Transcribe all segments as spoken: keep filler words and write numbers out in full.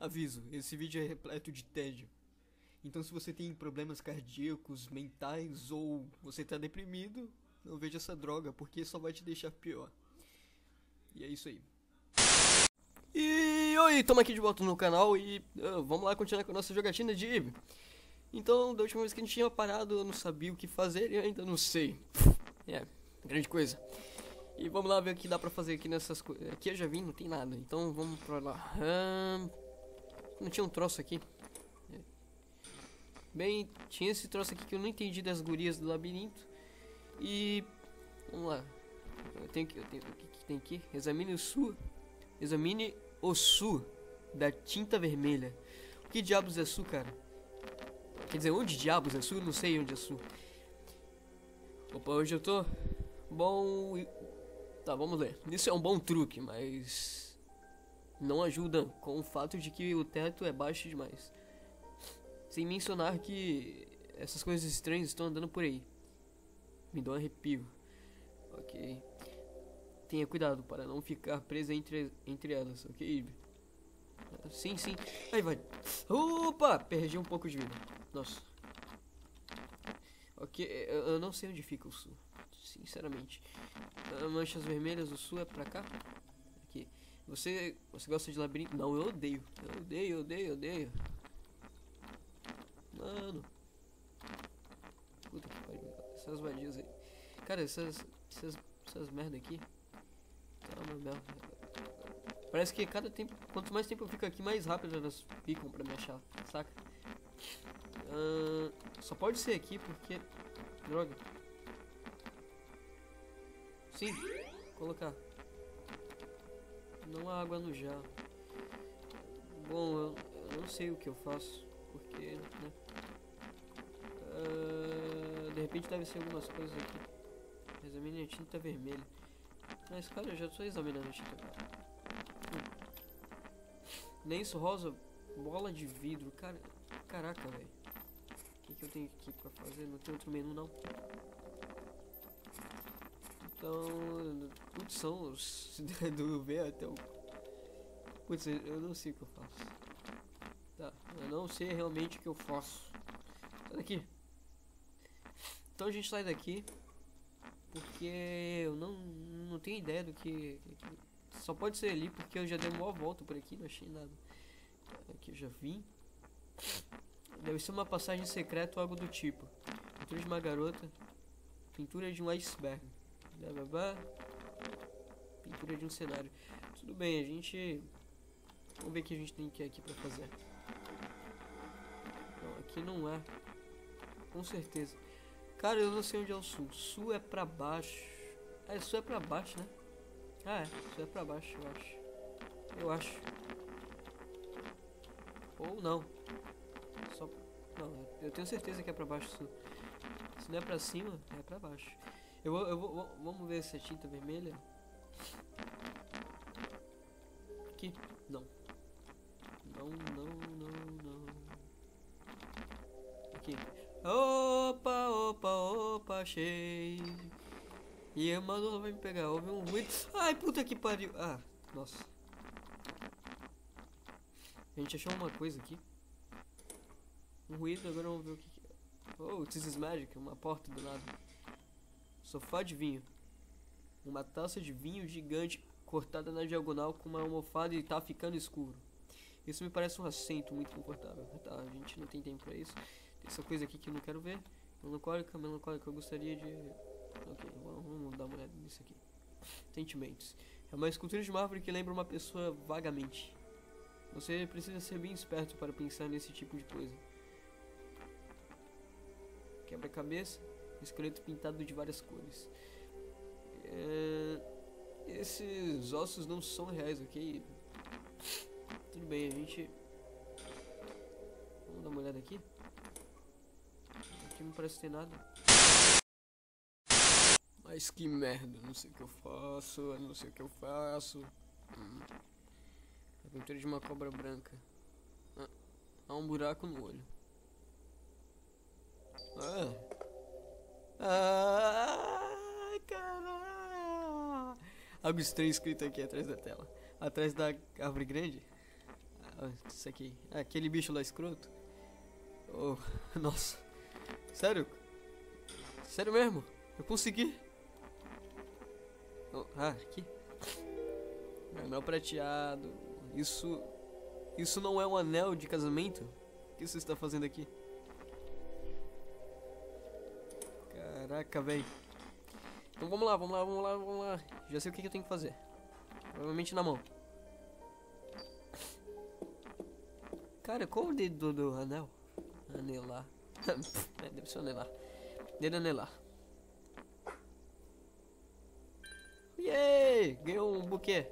Aviso, esse vídeo é repleto de tédio. Então se você tem problemas cardíacos, mentais ou você tá deprimido, não veja essa droga, porque só vai te deixar pior. E é isso aí. E oi, tamo aqui de volta no canal e uh, vamos lá continuar com a nossa jogatina de Eve. Então, da última vez que a gente tinha parado, eu não sabia o que fazer e ainda não sei. É, grande coisa. E vamos lá ver o que dá pra fazer aqui nessas coisas. Aqui eu já vim, não tem nada, então vamos pra lá. Hum, não tinha um troço aqui. É. Bem, tinha esse troço aqui que eu não entendi das gurias do labirinto. E vamos lá. Eu tenho que, eu tenho, o que, que tem aqui? Examine o sul. Examine o sul da tinta vermelha. O que diabos é sul, cara? Quer dizer, onde diabos é sul? Eu não sei onde é sul. Opa, hoje eu tô bom. Tá, vamos ler. Isso é um bom truque, mas não ajuda com o fato de que o teto é baixo demais. Sem mencionar que essas coisas estranhas estão andando por aí. Me dá um arrepio. Ok. Tenha cuidado para não ficar presa entre, entre elas, ok? Sim, sim. Aí vai. Opa! Perdi um pouco de vida. Nossa. Ok, eu, eu não sei onde fica o sul. Sinceramente. Manchas vermelhas, o sul é pra cá? Aqui. Você, você gosta de labirinto? Não, eu odeio. Eu odeio, odeio, odeio. Mano. Puta que pariu. Essas vadias aí. Cara, essas, essas, essas merda aqui. Tá uma merda. Parece que cada tempo, quanto mais tempo eu fico aqui, mais rápido elas ficam pra me achar, saca? Uh, só pode ser aqui porque... Droga. Sim, colocar. Não há água no jarro. Bom, eu, eu não sei o que eu faço, porque, né? Uh, de repente deve ser algumas coisas aqui. Examine a tinta vermelha. Mas, cara, eu já estou examinando a tinta vermelha. Lenço rosa, bola de vidro, cara, caraca, velho. O que, que eu tenho aqui pra fazer? Não tem outro menu, não. Então, putz, são os do V até o... Putz, eu não sei o que eu faço. Tá, eu não sei realmente o que eu faço. Sai daqui. Então a gente sai daqui, porque eu não, não tenho ideia do que... Só pode ser ali, porque eu já dei uma volta por aqui, não achei nada. Aqui eu já vim. Deve ser uma passagem secreta ou algo do tipo. Pintura de uma garota. Pintura de um iceberg. Pintura de um cenário. Tudo bem, a gente... Vamos ver o que a gente tem que aqui pra fazer. Não, aqui não é. Com certeza. Cara, eu não sei onde é o sul. Sul é pra baixo. É, sul é pra baixo, né? Ah, é. Sul é pra baixo, eu acho. Eu acho. Ou não. Só... Não, eu tenho certeza que é pra baixo sul. Se não é pra cima, é pra baixo. Eu vou, eu vou, vamos ver se é tinta vermelha. Aqui? Não. Não, não, não, não. Aqui. Opa, opa, opa, achei. E a Manola vai me pegar. Houve um ruído. Ai, puta que pariu. Ah, nossa. A gente achou uma coisa aqui. Um ruído, agora vamos ver o que que é. Oh, this is magic. Uma porta do lado. Sofá de vinho. Uma taça de vinho gigante cortada na diagonal com uma almofada e tá ficando escuro. Isso me parece um assento muito confortável. Tá, a gente não tem tempo pra isso. Tem essa coisa aqui que eu não quero ver. Melancólica, melancólica, eu gostaria de... Ok, vamos dar uma olhada nisso aqui. Sentimentos. É uma escultura de mármore que lembra uma pessoa vagamente. Você precisa ser bem esperto para pensar nesse tipo de coisa. Quebra-cabeça. Esqueleto pintado de várias cores. É... Esses ossos não são reais, ok? Tudo bem, a gente... Vamos dar uma olhada aqui. Aqui não parece ter nada. Mas que merda, não sei o que eu faço, eu não sei o que eu faço. Hum. A pintura de uma cobra branca. Ah, há um buraco no olho. Ah. Ah, caralho. Algo estranho escrito aqui atrás da tela. Atrás da árvore grande. Ah, isso aqui. Ah, aquele bicho lá escroto. Oh, nossa. Sério? Sério mesmo? Eu consegui. Oh, ah, aqui. Anel prateado. Isso... Isso não é um anel de casamento? O que você está fazendo aqui? Caraca, velho. Então vamos lá, vamos lá, vamos lá, vamos lá. Já sei o que, que eu tenho que fazer. Provavelmente na mão. Cara, qual o dedo do anel? Anelar. É, deve ser anelar. Dedo anelar. Yay! Ganhou um buquê.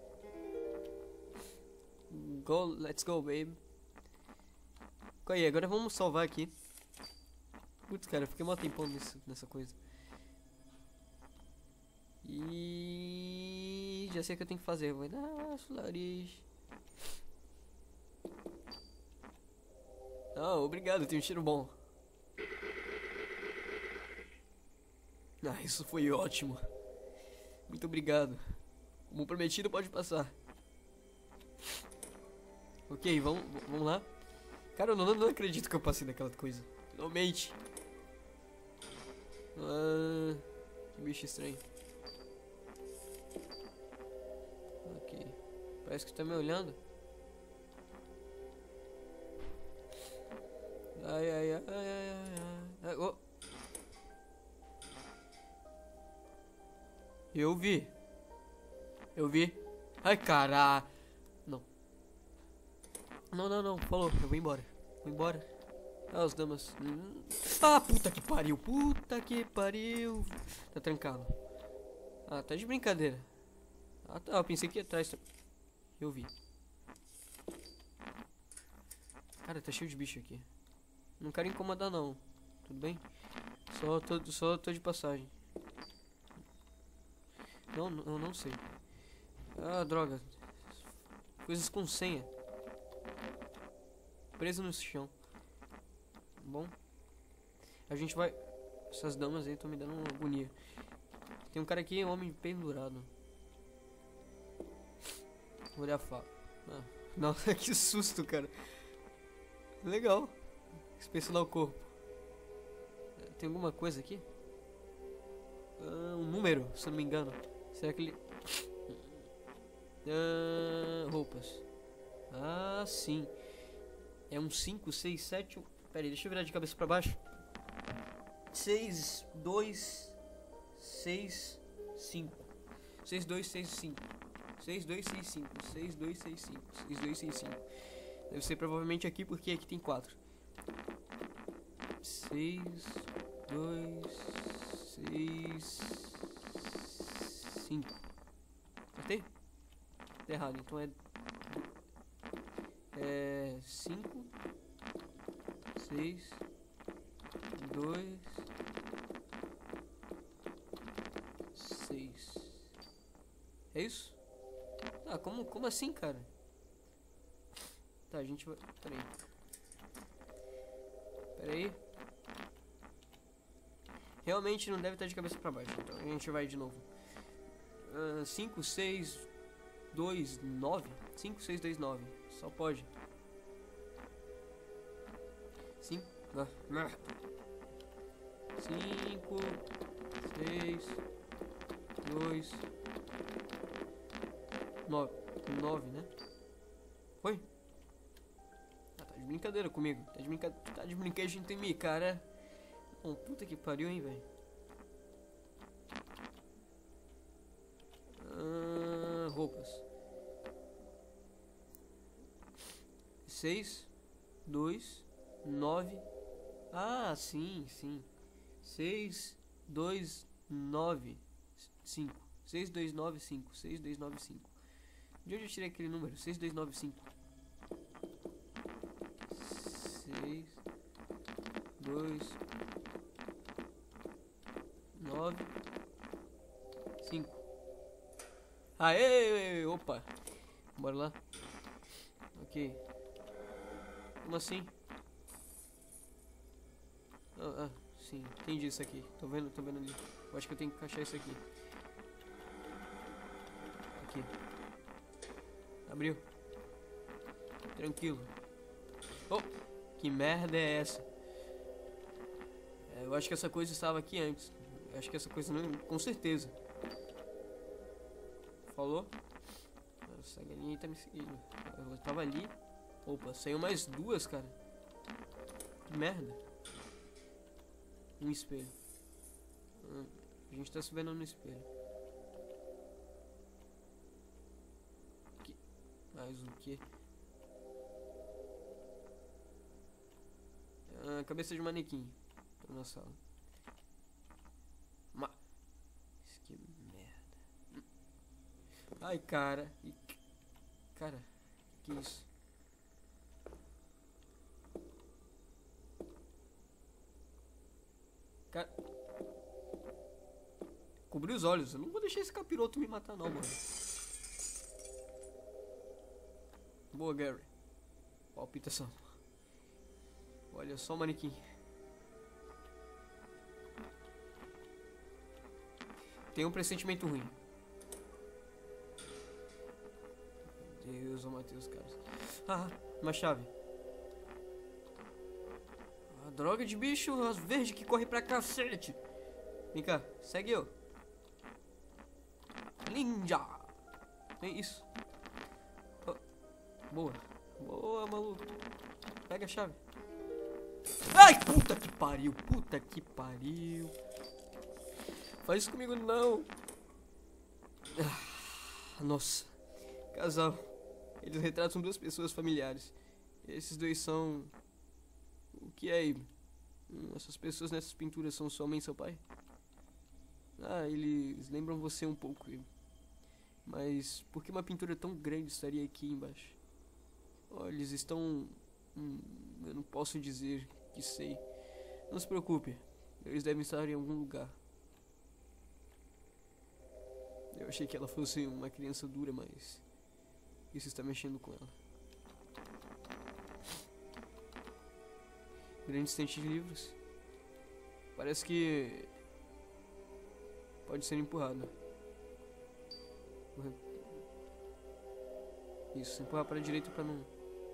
Go, let's go, baby. Aí, agora vamos salvar aqui. Putz, cara, eu fiquei mó tempão nesse, nessa coisa. E já sei o que eu tenho que fazer. Vou dar Solaris. Ah, obrigado, tem um cheiro bom. Ah, isso foi ótimo. Muito obrigado. Como prometido, pode passar. Ok, vamos, vamos lá. Cara, eu não, não acredito que eu passei daquela coisa. Finalmente. Ah, que bicho estranho. Ok. Parece que tá me olhando. Ai, ai, ai, ai, ai, ai. Oh. Eu vi. Eu vi. Ai, caralho. Não. Não, não, não. Falou. Eu vou embora. Vou embora. Ah, as damas. Hum. Ah, puta que pariu. Puta que pariu. Tá trancado. Ah, tá de brincadeira. Ah, tá. Eu pensei que ia atrás. Eu vi. Cara, tá cheio de bicho aqui. Não quero incomodar, não. Tudo bem? Só tô, só tô de passagem. Não, eu não sei. Ah, droga. Coisas com senha. Preso no chão. Bom. A gente vai... Essas damas aí estão me dando uma agonia. Tem um cara aqui, um homem pendurado. Vou olhar a faca. Ah, nossa, que susto, cara. Legal. Inspecionar o corpo. Tem alguma coisa aqui? Ah, um número, se eu não me engano. Será que ele... Ah, roupas. Ah, sim. É um cinco, seis, sete... Pera aí, deixa eu virar de cabeça pra baixo. seis, dois, seis, cinco. seis, dois, seis, cinco. seis, dois, seis, cinco. seis, dois, seis, cinco. seis, dois, seis, cinco. Deve ser provavelmente aqui, porque aqui tem quatro. seis, dois, seis, cinco. Acertei? Tá errado, então é... É... cinco, seis, dois, seis. É isso? Ah, como, como assim, cara? Tá, a gente vai... Pera aí. Pera aí. Realmente não deve estar de cabeça pra baixo, então a gente vai de novo. cinco, seis, dois, nove. cinco, seis, dois, nove. Só pode. cinco. cinco, seis, dois, nove. nove, né? Foi? Ah, tá de brincadeira comigo. Tá de brincadeira. Tá de brincadeira em mim, cara. Oh, puta que pariu, hein, velho. Ah, roupas. Seis, dois, nove. Ah, sim, sim. Seis, dois, nove, cinco. Seis, dois, nove, cinco. Seis, dois, nove, cinco. De onde eu tirei aquele número? Seis, dois, nove, cinco. Seis, dois, nove, cinco. Aê! Opa! Bora lá. Ok. Como assim? Ah, ah, sim. Entendi isso aqui. Tô vendo, tô vendo ali. Eu acho que eu tenho que encaixar isso aqui. Aqui. Abriu. Tranquilo. Oh, que merda é essa? É, eu acho que essa coisa estava aqui antes. Eu acho que essa coisa não... Com certeza. Falou? Essa galinha aí tá me seguindo. Eu tava ali. Opa, saiu mais duas, cara. Que merda. Um espelho. Hum, a gente tá se vendo no espelho. Que... Mais o que? Ah, cabeça de manequim. Tô na sala. Ma... Que merda. Ai, cara. E... Cara, que isso? Cara... Cobri os olhos. Eu não vou deixar esse capiroto me matar não, mano. Boa, Gary. Palpitação. Olha só o manequim. Tem um pressentimento ruim. Deus, eu matei os caras. Ah, uma chave. Ah, droga de bicho verde que corre pra cacete. Vem cá, segue eu. Ninja. É isso. Oh, boa. Boa, maluco. Pega a chave. Ai, puta que pariu. Puta que pariu. Faz isso comigo não. Ah, nossa. Casal. Eles retratam duas pessoas familiares. Esses dois são... O que é, Ibe? Hum, essas pessoas nessas pinturas são sua mãe e seu pai? Ah, eles lembram você um pouco, Ibe. Mas por que uma pintura tão grande estaria aqui embaixo? Oh, eles estão... Hum, eu não posso dizer que sei. Não se preocupe. Eles devem estar em algum lugar. Eu achei que ela fosse uma criança dura, mas... Isso está mexendo com ela. Grande estante de livros. Parece que... Pode ser empurrado. Isso, empurrar para a direita para não...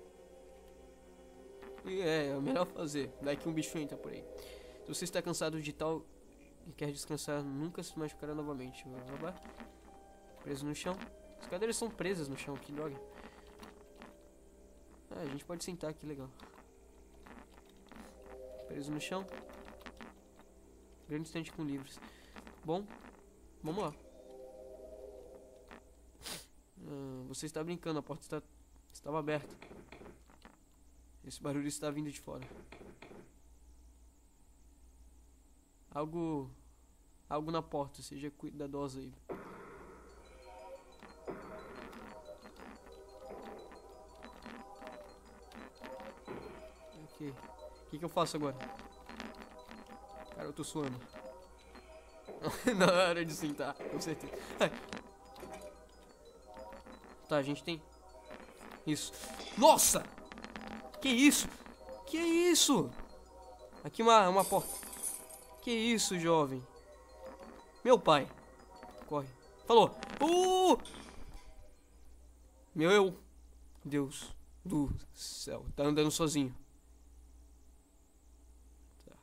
E é, é o melhor fazer. Vai que um bicho entra por aí. Se você está cansado de tal e quer descansar, nunca se machucará novamente. Vai, preso no chão. As cadeiras são presas no chão, que droga. Ah, a gente pode sentar aqui, legal. Preso no chão. Grande estante com livros. Bom, vamos lá. Ah, você está brincando, a porta está, estava aberta. Esse barulho está vindo de fora. Algo... Algo na porta, seja cuidadosa aí. Ok. O que, que eu faço agora? Cara, eu tô suando. Na hora de sentar, com certeza. Ai. Tá, a gente tem... Isso. Nossa! Que isso? Que isso? Aqui uma, uma porta. Que isso, jovem? Meu pai. Corre. Falou. Uh! Meu Deus do céu. Tá andando sozinho. Tá.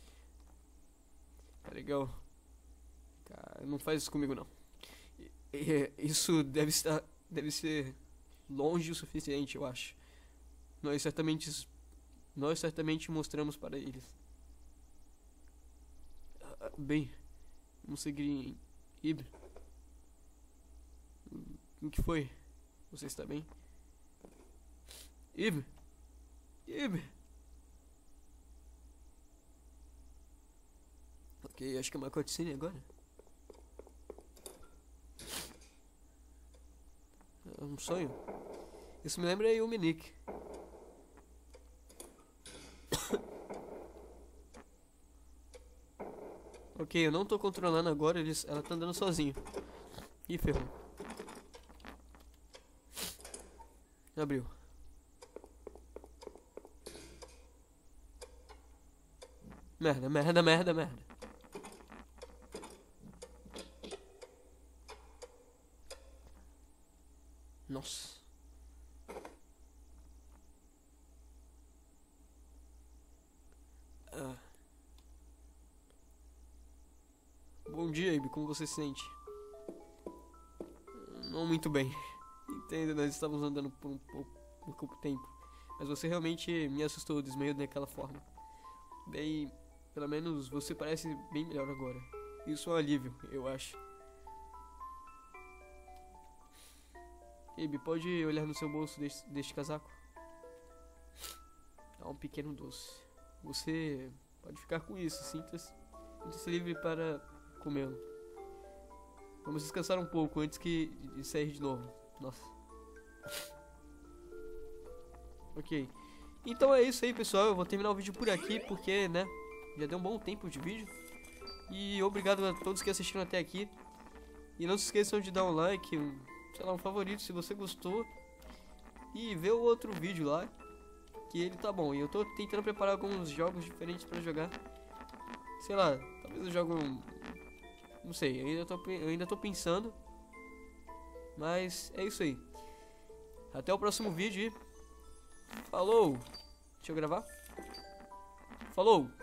Tá legal. Cara, não faz isso comigo, não. Isso deve estar... Deve ser longe o suficiente, eu acho. Nós certamente... Nós certamente mostramos para eles. Ah, bem... Vamos seguir em... Ibe. O que foi? Você está bem? Ibe? Ibe? Ok, acho que é uma cutscene agora. É um sonho? Isso me lembra aí o Minik. Ok, eu não tô controlando agora, eles, ela tá andando sozinho. Ih, ferrou. Abriu. Merda, merda, merda, merda. Nossa. Ah. Bom dia, Ibi, como você se sente? Não muito bem. Entendo, nós estávamos andando por um pouco, por pouco tempo. Mas você realmente me assustou, desmaiou daquela forma. Bem, pelo menos você parece bem melhor agora. Isso é um alívio, eu acho. Ibi, pode olhar no seu bolso deste, deste casaco? Há um pequeno doce. Você pode ficar com isso, sinta-se sinta-se livre para comê-lo. Vamos descansar um pouco antes que de sair de novo. Nossa. Ok. Então é isso aí, pessoal. Eu vou terminar o vídeo por aqui, porque, né, já deu um bom tempo de vídeo. E obrigado a todos que assistiram até aqui. E não se esqueçam de dar um like, um, sei lá, um favorito se você gostou. E ver o outro vídeo lá, que ele tá bom. E eu tô tentando preparar alguns jogos diferentes pra jogar. Sei lá, talvez eu jogue um... Não sei, eu ainda tô, eu ainda tô pensando. Mas é isso aí. Até o próximo vídeo e... Falou! Deixa eu gravar. Falou!